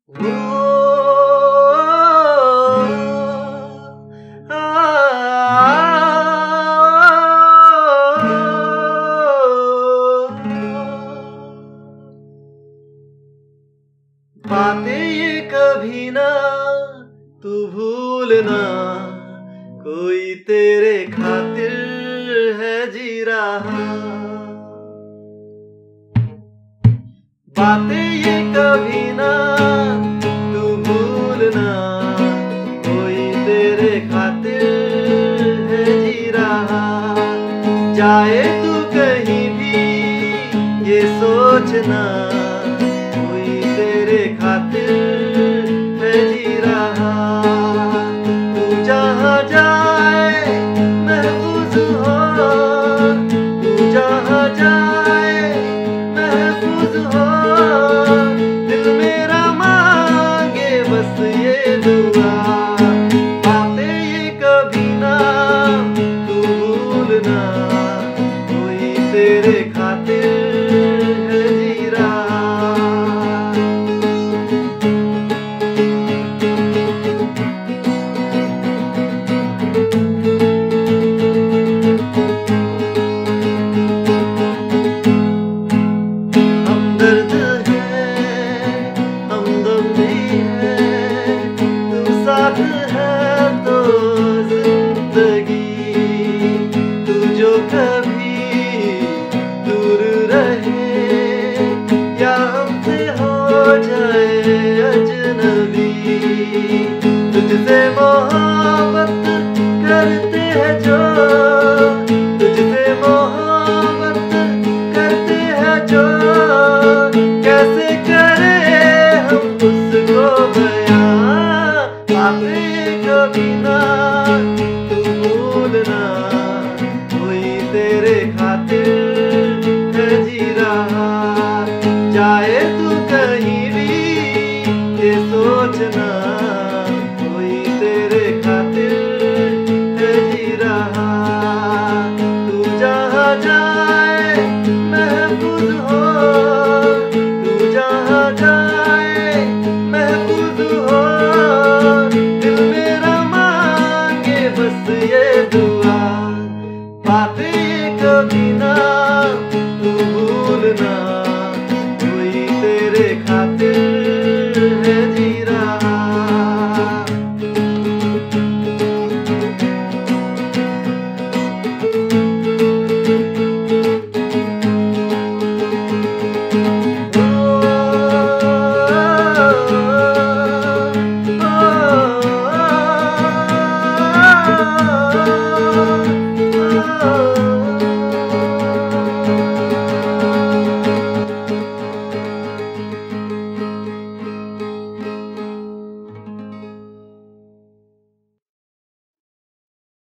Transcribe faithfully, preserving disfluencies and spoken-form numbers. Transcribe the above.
वो आ, बातें ये कभी ना तू भूलना, कोई तेरे खातिर है जी रहा। बातें ये कभी ना तू भूलना, कोई तेरे खातिर है जी रहा। जाए तू कहीं भी ये सोचना, कोई तेरे खातिर है जी रहा। तू जहाँ जाए महफूज हो, तू जहाँ जाए महफूज हो। दिल मेरा मांगे बस ये दुआ, बातें ये कभी ना तू भूलना, कोई तेरे खातिर है जी रहा। हमदर्द है, हमदम भी है, तू साथ है तो जिंदगी। तू जो कभी दूर रहे या हमसे हो जाए